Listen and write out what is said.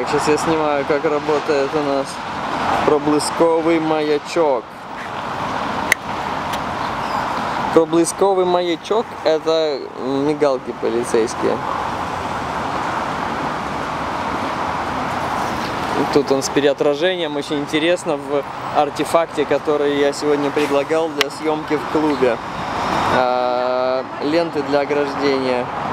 сейчас я снимаю, как работает у нас проблисковый маячок. Проблисковый маячок — это мигалки полицейские. Тут он с переотражением, очень интересно, в артефакте, который я сегодня предлагал для съемки в клубе. Ленты для ограждения.